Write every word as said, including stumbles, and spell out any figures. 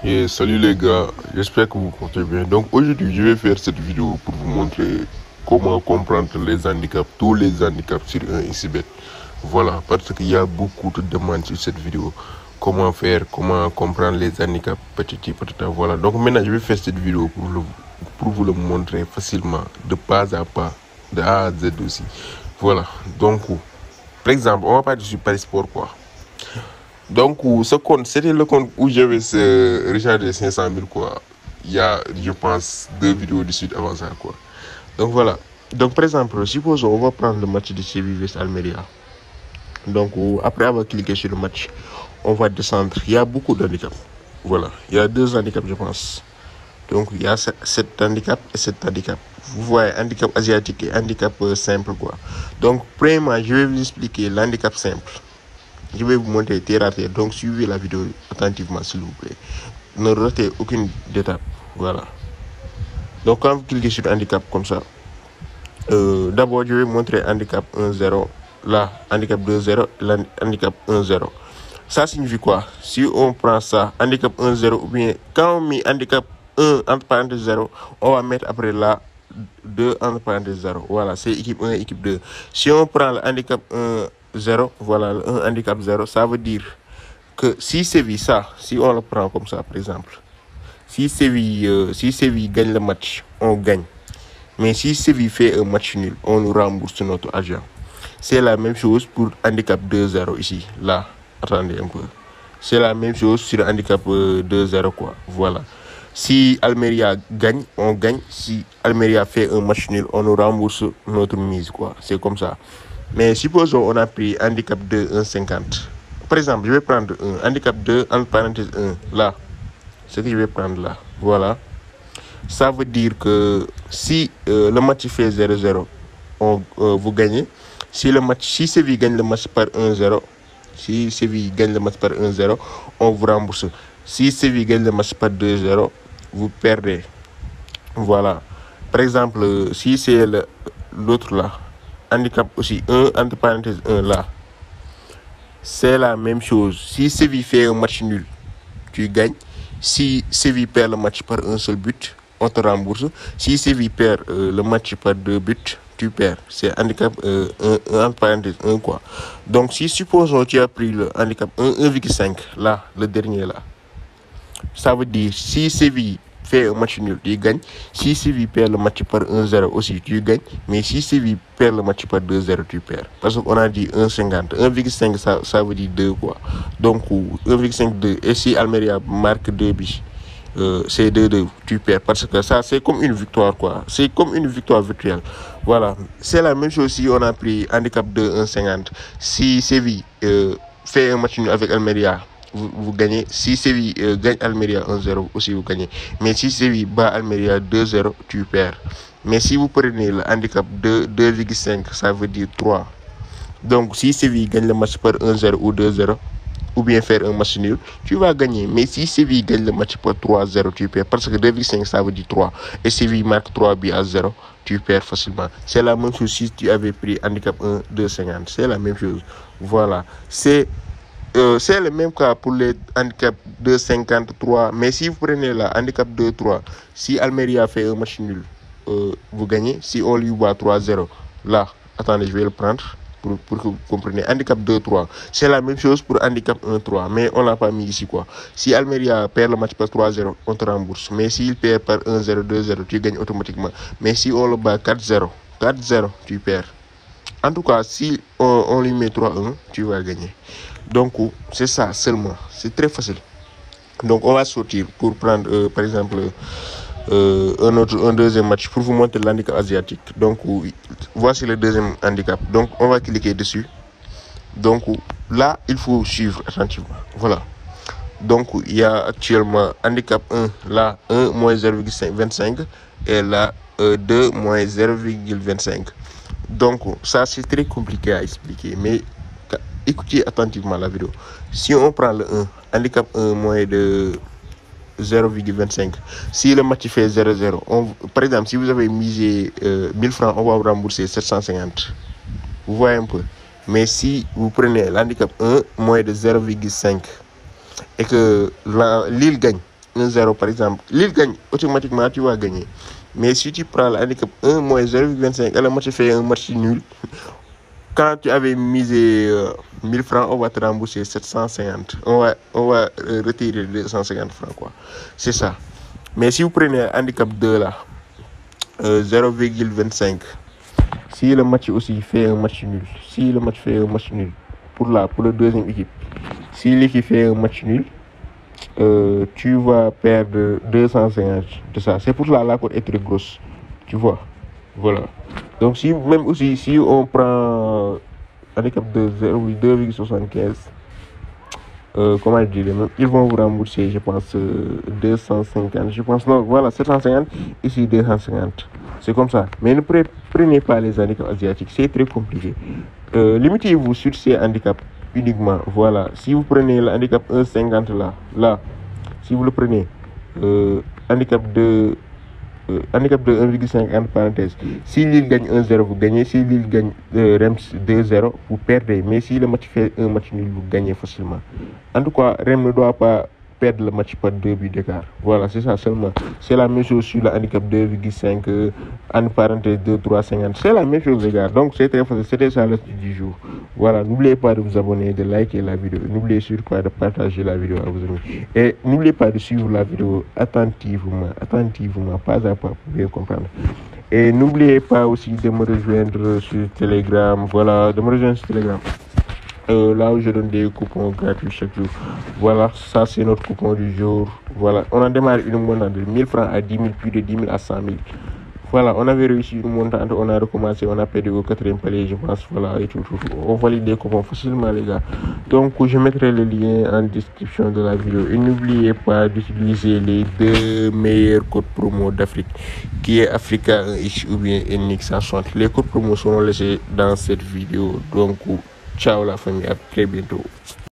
Et salut les gars, j'espère que vous portez bien. Donc aujourd'hui, je vais faire cette vidéo pour vous montrer comment comprendre les handicaps, tous les handicaps sur un X bet. Voilà, parce qu'il y a beaucoup de demandes sur cette vidéo. Comment faire, comment comprendre les handicaps, petit patata. Voilà, donc maintenant je vais faire cette vidéo pour, le, pour vous le montrer facilement, de pas à pas, de A à Z aussi. Voilà, donc par exemple, on va parler du Paris Sport quoi. Donc, ce compte, c'était le compte où j'avais rechargé cinq cent mille, quoi. Il y a, je pense, deux vidéos de suite avant ça, quoi. Donc, voilà. Donc, par exemple, supposons, on va prendre le match de Séville vs Almeria. Donc, après avoir cliqué sur le match, on va descendre. Il y a beaucoup d'handicaps. Voilà. Il y a deux handicaps, je pense. Donc, il y a sept handicaps et sept handicaps. Vous voyez, handicap asiatique et handicap simple, quoi. Donc, premièrement, je vais vous expliquer l'handicap simple. Je vais vous montrer terre à terre, donc suivez la vidéo attentivement s'il vous plaît. Ne ratez aucune étape. Voilà. Donc quand vous cliquez sur handicap comme ça, euh, d'abord je vais vous montrer handicap un zéro, là, handicap deux zéro, là, handicap un zéro. Ça signifie quoi? Si on prend ça, handicap un zéro, ou bien quand on met handicap un entre parenthèses zéro, on va mettre après là deux entre parenthèses zéro. Voilà, c'est équipe un, équipe deux. Si on prend le handicap un zéro, voilà, un handicap zéro, ça veut dire que si Séville, ça, si on le prend comme ça, par exemple, si Séville, euh, si Séville gagne le match, on gagne. Mais si Séville fait un match nul, on nous rembourse notre argent. C'est la même chose pour handicap deux zéro ici, là, attendez un peu. C'est la même chose sur handicap euh, deux zéro, quoi, voilà. Si Almeria gagne, on gagne. Si Almeria fait un match nul, on nous rembourse notre mise, quoi. C'est comme ça. Mais supposons on a pris handicap deux, un cinquante. Par exemple, je vais prendre un handicap deux, entre parenthèses un, là. Ce que je vais prendre là. Voilà. Ça veut dire que si euh, le match fait zéro zéro, on, euh, vous gagnez. Si le match, si Séville gagne le match par un zéro, si Séville gagne le match par un zéro, on vous rembourse. Si Séville gagne le match par deux zéro, vous perdez. Voilà. Par exemple, si c'est l'autre là, handicap aussi un, entre parenthèses un là, c'est la même chose. Si Séville fait un match nul, tu gagnes. Si Séville perd le match par un seul but, on te rembourse. Si Séville perd euh, le match par deux buts, tu perds. C'est handicap euh, un, entre parenthèses un, quoi. Donc si supposons tu as pris le handicap un virgule cinq, là, le dernier là, ça veut dire si Séville fait un match nul, tu gagnes. Si Séville perd le match par un zéro aussi, tu gagnes. Mais si Séville perd le match par deux zéro, tu perds. Parce qu'on a dit un virgule cinquante. un virgule cinq, ça, ça veut dire deux, quoi. Donc, un virgule cinq, deux. Et si Almeria marque deux buts, euh, c'est deux deux, tu perds. Parce que ça, c'est comme une victoire, quoi. C'est comme une victoire virtuelle. Voilà. C'est la même chose si on a pris handicap deux, un virgule cinquante. Si Séville euh, fait un match nul avec Almeria, Vous, vous gagnez. Si Séville euh, gagne Almeria un zéro, aussi vous gagnez. Mais si Séville bat Almeria deux zéro, tu perds. Mais si vous prenez le handicap de deux virgule cinq, ça veut dire trois. Donc si Séville gagne le match par un zéro ou deux zéro, ou bien faire un match nul, tu vas gagner. Mais si Séville gagne le match par trois zéro, tu perds. Parce que deux virgule cinq, ça veut dire trois. Et Séville marque trois buts à zéro, tu perds facilement. C'est la même chose si tu avais pris handicap un, deux cinquante. C'est la même chose. Voilà. C'est... Euh, c'est le même cas pour les handicaps deux cinquante-trois. Mais si vous prenez la handicap deux trois, si Almeria fait un match nul, euh, vous gagnez. Si on lui bat trois zéro, là, attendez, je vais le prendre pour, pour que vous compreniez. Handicap deux trois, c'est la même chose pour handicap un trois, mais on l'a pas mis ici, quoi. Si Almeria perd le match par trois zéro, on te rembourse. Mais s'il perd par un zéro, deux zéro, tu gagnes automatiquement. Mais si on le bat quatre zéro, quatre zéro, tu perds. En tout cas, si on, on lui met trois un, tu vas gagner. Donc, c'est ça seulement. C'est très facile. Donc, on va sortir pour prendre, euh, par exemple, euh, un, autre, un deuxième match pour vous montrer l'handicap asiatique. Donc, voici le deuxième handicap. Donc, on va cliquer dessus. Donc, là, il faut suivre attentivement. Voilà. Donc, il y a actuellement handicap un, là, un moins zéro virgule vingt-cinq et là, euh, deux moins zéro virgule vingt-cinq. Donc, ça, c'est très compliqué à expliquer. Mais écoutez attentivement la vidéo. Si on prend le un, handicap un moins de zéro virgule vingt-cinq, si le match fait zéro zéro, on, par exemple, si vous avez misé euh, mille francs, on va vous rembourser sept cent cinquante. Vous voyez un peu. Mais si vous prenez l'handicap un moins de zéro virgule cinq et que Lille gagne, un zéro par exemple, Lille gagne, automatiquement tu vas gagner. Mais si tu prends le handicap un moins zéro virgule vingt-cinq et le match fait un match nul, quand tu avais misé euh, mille francs, on va te rembourser sept cent cinquante. On va, on va euh, retirer deux cent cinquante francs, quoi. C'est ça. Mais si vous prenez handicap deux là, euh, zéro virgule vingt-cinq, si le match aussi fait un match nul, si le match fait un match nul, pour la, pour la deuxième équipe, si l'équipe fait un match nul, euh, tu vas perdre deux cent cinquante de ça. C'est pour cela la cote est très grosse, tu vois. Voilà. Donc si même aussi si on prend handicap de deux virgule soixante-quinze, euh, comment je dirais, même, ils vont vous rembourser, je pense, euh, deux cent cinquante. Je pense, non, voilà, sept cent cinquante, ici deux cent cinquante. C'est comme ça. Mais ne prenez pas les handicaps asiatiques, c'est très compliqué. Euh, limitez-vous sur ces handicaps uniquement. Voilà. Si vous prenez le handicap un virgule cinquante là, là, si vous le prenez, euh, handicap de Euh, handicap de un virgule cinquante parenthèse. Si Lille gagne un zéro, vous gagnez. Si Lille gagne euh, Reims deux zéro, vous perdez. Mais si le match fait un match nul, vous gagnez facilement. En tout cas, Reims ne doit pas perdre le match par deux buts d'écart. Voilà, c'est ça seulement. C'est la même chose sur le handicap deux virgule cinq, euh, en parenthèse deux trois cinquante. C'est la même chose, les gars. Donc, c'est très facile. C'était ça le du jour. Voilà, n'oubliez pas de vous abonner, de liker la vidéo. N'oubliez surtout pas de partager la vidéo à vos amis. Et n'oubliez pas de suivre la vidéo attentivement, attentivement, pas à pas pour bien comprendre. Et n'oubliez pas aussi de me rejoindre sur Telegram. Voilà, de me rejoindre sur Telegram. Euh, là où je donne des coupons gratuits chaque jour. Voilà, ça c'est notre coupon du jour. Voilà, on a démarré une montagne de mille francs à dix mille, puis de dix mille à cent mille. Voilà, on avait réussi une montante, on a recommencé, on a perdu au quatrième palier, je pense. Voilà, et tout, tout, tout. On valide des coupons facilement, les gars. Donc, je mettrai le lien en description de la vidéo. Et n'oubliez pas d'utiliser les deux meilleurs codes promo d'Afrique, qui est Africa X ou bien N X cent soixante. Les codes promo seront laissés dans cette vidéo. Donc, ciao la famille, à très bientôt.